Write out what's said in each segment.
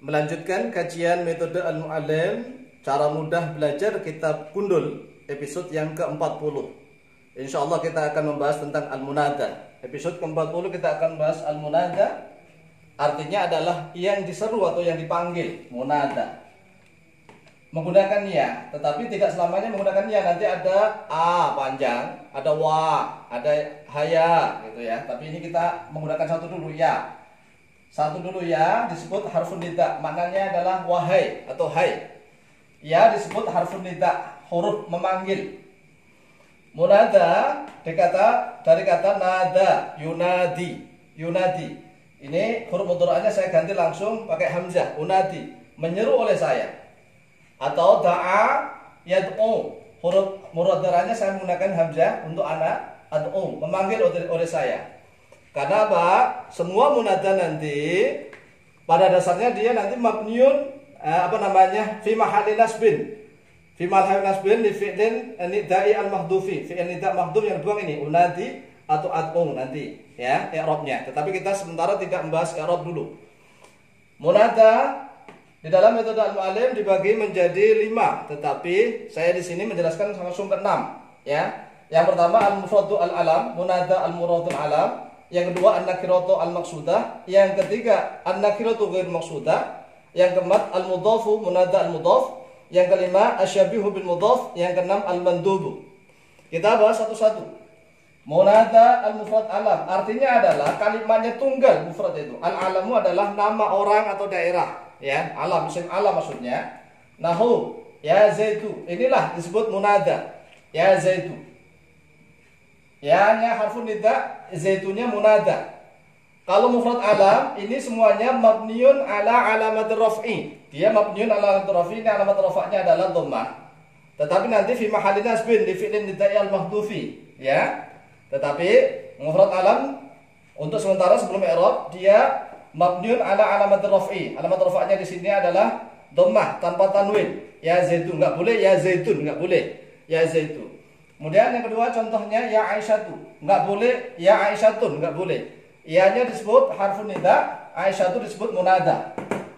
melanjutkan kajian metode Al-Mu'allim, cara mudah belajar kitab Gundul, episode yang ke-40. Insyaallah kita akan membahas tentang Al-Munada. Episode ke-40 kita akan bahas Al-Munada. Artinya adalah yang diseru atau yang dipanggil, munada. Menggunakan ya, tetapi tidak selamanya menggunakan ya. Nanti ada a panjang, ada wa, ada haya gitu ya. Tapi ini kita menggunakan satu dulu ya. Satu dulu ya disebut harfun nida, maknanya adalah wahai atau hai. Ya disebut harfun nida, huruf memanggil. Munada dari kata nada, yunadi, yunadi. Ini huruf mudhari'nya saya ganti langsung pakai hamzah, unadi, menyeru oleh saya. Atau da'a yad'u, huruf mudhari'nya saya menggunakan hamzah untuk anak, ad'u, memanggil oleh saya. Karena apa? Semua munada nanti pada dasarnya dia nanti mabniun fi mahalli nasbin. Fi mahalli nasbin li fi'lin nida'i al-mahdhufi. Fi'il nida' mahdhuf yang dibuang ini unadi atau ad'u nanti ya i'rabnya. Tetapi kita sementara tidak membahas i'rab dulu. Munada di dalam metode Al-Mu'allim dibagi menjadi 5, tetapi saya di sini menjelaskan langsung ke 6 ya. Yang pertama al-mufradu al-alam, munada al-muradul alam. Yang kedua an-nakiratu al-maqsudah, yang ketiga an-nakiratu ghair maqsudah, yang keempat al-mudhafu munada al-mudhaf, yang kelima asyabihu bil mudhaf, yang keenam al-mandubu. Kita bahas satu-satu. Munada al-mufrad alam artinya adalah kalimatnya tunggal, mufrad itu. Al-alamu adalah nama orang atau daerah, ya. Alam, isim alam maksudnya. Nahu, ya zaitu. Inilah disebut munada. Ya zaitu. Ya-nya harfun nida, zaitunya munada. Kalau mufrad alam ini semuanya mabniun ala alamat raf'i. Dia mabniun ala alamat raf'i, ini alamat rafa'nya adalah dhammah. Tetapi nanti fi mahalli nasbin li fi'lin nida'i al-mahdhufi, ya. Tetapi mufrad alam untuk sementara sebelum i'rab dia mabniun ala alamat raf'i. Alamat rafa'nya di sini adalah dhammah tanpa tanwin. Ya zaitun enggak boleh, ya zaitun enggak boleh. Ya zaitun. Kemudian yang kedua contohnya ya Aisyatu, enggak boleh, ya Aisyatun, enggak boleh. Ianya disebut harfun nida, Aisyatu disebut munada.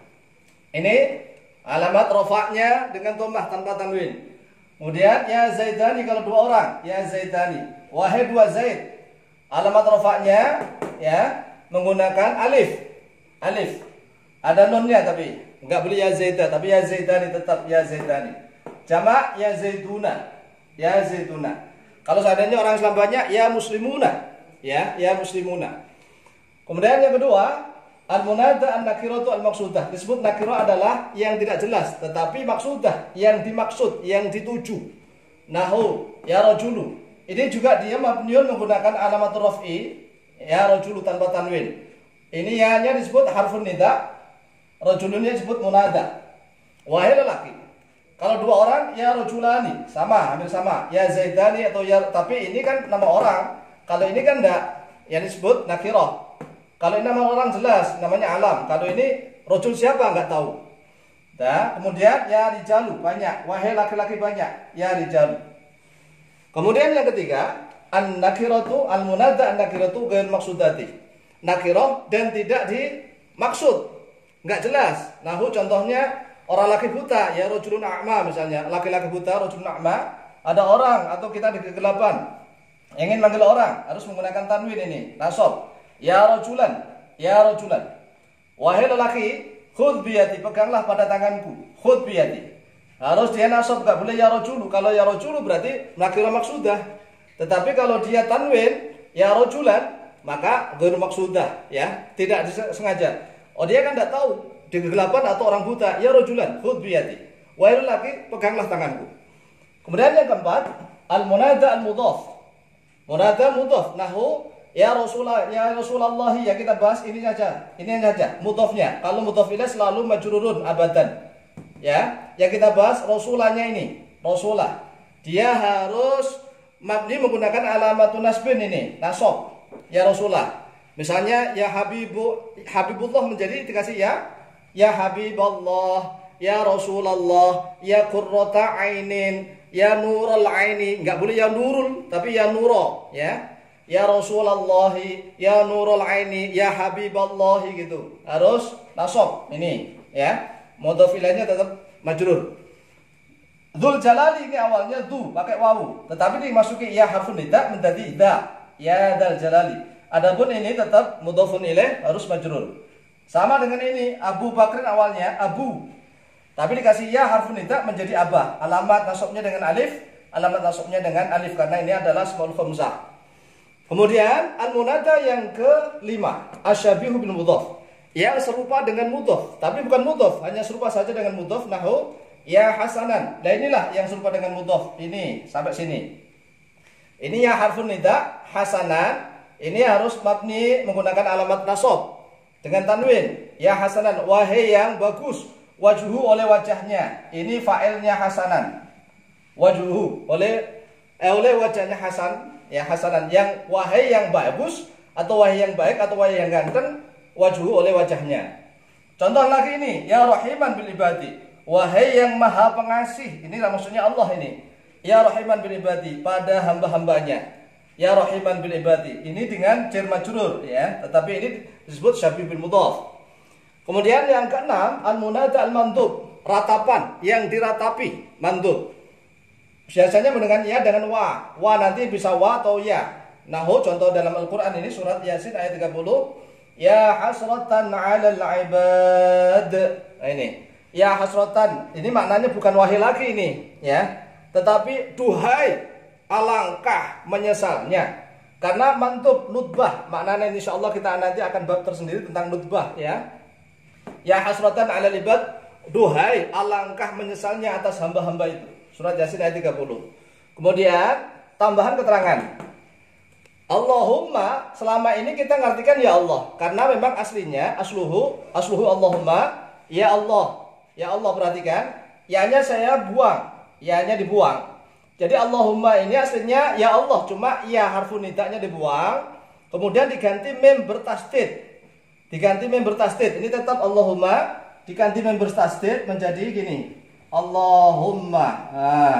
Ini alamat rafa'nya dengan dhammah tanpa tanwin. Kemudian ya Zaidani kalau dua orang, ya Zaidani. Wahai dua Zaid. Alamat rafa'nya ya menggunakan alif. Alif. Ada nunnya tapi enggak boleh ya Zaidah, tapi ya Zaidani tetap ya Zaidani. Jamak ya Zaiduna. Ya zaituna. Kalau seandainya orang Islam banyak, ya muslimuna. Ya muslimuna. Kemudian yang kedua, al-munada an-nakiratu al-maqsudah. Disebut nakirah adalah yang tidak jelas, tetapi maksudah, yang dimaksud, yang dituju. Nahu, ya rajulu. Ini juga dia mabniun menggunakan alamat raf'i, ya rajulu tanpa tanwin. Ini ya-nya disebut harfun nida, rajulunnya disebut munada. Wahai lelaki. Kalau dua orang ya rajulani, sama, hampir sama. Ya Zaidani atau ya, tapi ini kan nama orang. Kalau ini kan enggak, yang disebut nakirah. Kalau ini nama orang jelas, namanya alam. Kalau ini rajul siapa enggak tahu. Nah, kemudian ya rijalu banyak, wahai laki-laki banyak, ya rijalu. Kemudian yang ketiga, an-nakiratu al-munada an-nakiratu ghair maqsudati. Nakirah dan tidak dimaksud. Enggak jelas. Nahu contohnya orang laki buta, ya rajulun a'ma misalnya, laki-laki buta, rajulun a'ma. Ada orang atau kita di kegelapan ingin manggil orang, harus menggunakan tanwin ini, nasab. Ya rajulan, ya rajulan. Wahai lelaki, khudh biyadi, peganglah pada tanganku. Khudh biyadi. Harus dia nasab, enggak boleh ya rajulu. Kalau ya rajulu berarti nakirah maksudah. Tetapi kalau dia tanwin, ya rajulan, maka ghairu maksudah, ya, tidak disengaja. Oh dia kan enggak tahu di kegelapan atau orang buta, ya rajulan khudh biyadi. Wahai lelaki, peganglah tanganku. Kemudian yang keempat, al-munada al-mudhaf. Munada mudhaf, nahu ya Rasulullah, ya Rasulullah, ya kita bahas ini saja. Ini saja mudhafnya. Kalau mudhaf ilaih selalu majrurun abadan. Ya, yang kita bahas rasulahnya ini, rasulah. Dia harus mabni menggunakan alamatun nasbin ini, nasab. Ya Rasulullah. Misalnya ya Habibullah menjadi dikasih ya Habiballah, ya Rasulullah, ya qurrata ainin, ya nurul aini. Enggak boleh ya nurul, tapi ya nuro, ya. ya Rasulullah, ya Nurul Aini, ya Habiballah gitu. Harus nasab ini ya. Mudhof ilaihnya tetap majrur. Dzul Jalali ini awalnya du pakai wawu, tetapi dimasuki ya harfun nida menjadi idza. Ya Dzal Jalali. Adapun ini tetap mudhofun ilaih harus majrur. Sama dengan ini, Abu Bakrin awalnya Abu. Tapi dikasih ya harfun nida menjadi abah. Alamat nasabnya dengan alif, alamat nasabnya dengan alif karena ini adalah ismul khamsah. Kemudian al-munada yang kelima, asyabihu bil mudhaf. Yang serupa dengan mudhaf, tapi bukan mudhaf, hanya serupa saja dengan mudhaf, nahu ya hasanan. Nah inilah yang serupa dengan mudhaf. Ini sampai sini. Ini ya harfun nida hasanan. Ini harus mabni menggunakan alamat nasab dengan tanwin. Ya hasanan, wahai yang bagus. Wajhu oleh wajahnya. Ini fa'ilnya hasanan. Wajhu oleh wajahnya hasan. Ya hasanan, yang wahai yang bagus atau wahai yang baik atau wahai yang ganteng. Wajhu oleh wajahnya. Contoh lagi ini, ya rahiman bil ibadi. Wahai yang maha pengasih. Inilah maksudnya Allah ini. Ya rahiman bil ibadi, pada hamba-hambanya. Ya rahiman bil ibadi. Ini dengan jar majrur ya, tetapi ini disebut syabih bil mudhaf. Kemudian yang keenam, al-munada al-mandub, ratapan yang diratapi, mandub. Biasanya dengan ya dengan wa. Wa nanti bisa wa atau ya. Nahu contoh dalam Al-Qur'an ini surat Yasin ayat 30, ya hasratan 'alal 'ibad. Nah ini. Ya hasratan, ini maknanya bukan wahai lagi ini, ya. Tetapi duhai, alangkah menyesalnya. Karena mantub nutbah, maknanya insyaallah kita nanti akan bab tersendiri tentang nutbah ya. Ya hasratan 'alal 'ibad, duhai alangkah menyesalnya atas hamba-hamba itu. Surat Yasin ayat 30. Kemudian tambahan keterangan. Allahumma, selama ini kita ngartikan ya Allah, karena memang aslinya asluhu Allahumma, ya Allah. Ya Allah, perhatikan, ya-nya saya buang, ya-nya dibuang. Jadi Allahumma ini aslinya ya Allah, cuma ya harfun nidanya dibuang, kemudian diganti mim bertasdid. Diganti mim bertasdid. Ini tetap Allahumma, diganti mim bertasdid menjadi gini. Allahumma. Nah.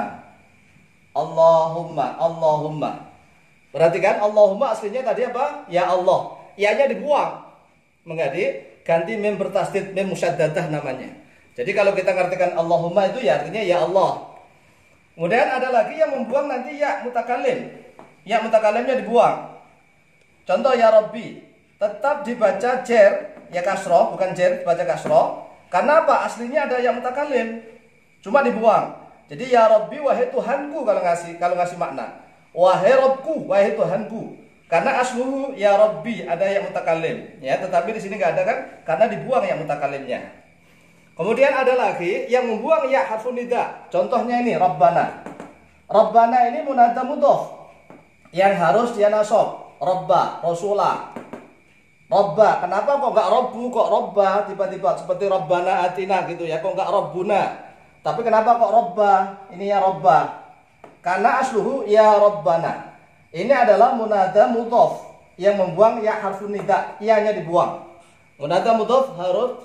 Allahumma. Perhatikan Allahumma aslinya tadi apa? Ya Allah. Ya-nya dibuang. Menjadi ganti mim bertasdid, mim musyaddadah namanya. Jadi kalau kita ngartikan Allahumma itu ya artinya ya Allah. Kemudian ada lagi yang membuang nanti ya mutakalim. Ya mutakalimnya dibuang. Contoh ya Rabbi. Tetap dibaca jer, ya kasroh, bukan jer, dibaca kasroh. Karena apa? Aslinya ada ya mutakalim. Cuma dibuang. Jadi ya Rabbi, wahai Tuhanku kalau ngasih makna. Wahai Rabbku, wahai Tuhanku. Karena asluhu ya Rabbi ada yang mutakalim. Ya, tetapi di sini nggak ada kan? Karena dibuang yang mutakalimnya. Kemudian ada lagi yang membuang ya harfun nida. Contohnya ini Rabbana. Rabbana ini munada mudhof yang harus dia nasab. Rabba, Rasulah. Rabba, kenapa kok enggak Rabbu, kok Rabba tiba-tiba seperti Rabbana atina gitu ya, kok enggak Rabbuna. Tapi kenapa kok Rabba? Ini ya Rabba. Karena asluhu ya Rabbana. Ini adalah munada mudhof yang membuang ya harfun nida, ianya dibuang. Munada mudhof harus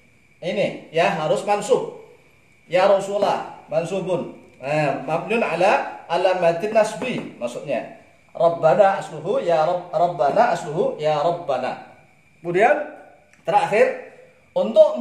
ini ya harus mansub. Ya Rasulullah mansubun. Mabniun ala alamatin nasbi maksudnya. Rabbana asluhu ya Rabbana asluhu ya Rabbana. Kemudian terakhir untuk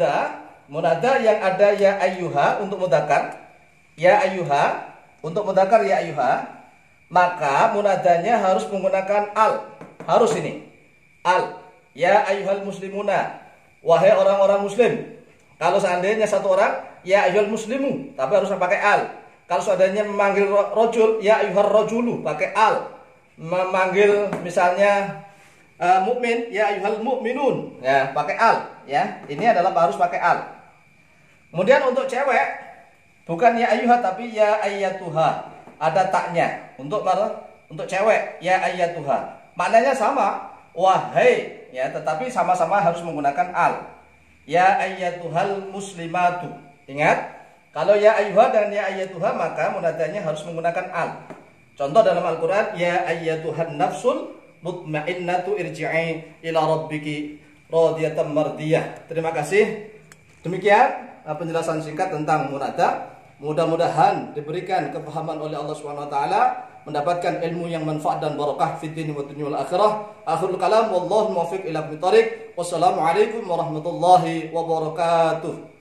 munada yang ada ya ayyuha untuk mudzakkar. Ya ayyuha untuk mudzakkar ya ayyuha, maka munadanya harus menggunakan al. Harus ini. Al. Ya ayyuhal muslimuna. Wahai orang-orang muslim. Kalau seandainya satu orang, ya ayyuhal muslimu, tapi harus pakai al. Kalau seandainya memanggil rojul, ya ayyuhar rojulu, pakai al. Memanggil misalnya mukmin, ya ayyuhal mukminun, ya pakai al. Ya, ini adalah harus pakai al. Kemudian untuk cewek, bukan ya ayyuha tapi ya ayyatuha, ada taknya. Untuk cewek, ya ayyatuha. Maknanya sama, wahai. Ya, tetapi sama-sama harus menggunakan al. Ya ayyatuhal muslimatu. Ingat, kalau ya ayyuha dan ya ayyatuha maka munadanya harus menggunakan al. Contoh dalam Al-Qur'an, ya ayyatuhan nafsul mutmainnatu irji'i ila rabbiki radiyatan mardiyah. Terima kasih. Demikian penjelasan singkat tentang munada. Mudah-mudahan diberikan kefahaman oleh Allah Subhanahu wa taala, mendapatkan ilmu yang manfaat dan barakah fid din wa dunya wal akhirah. Akhirul kalam wallahu muwaffiq ila aqwamit thoriq. Wassalamualaikum warahmatullahi wabarakatuh.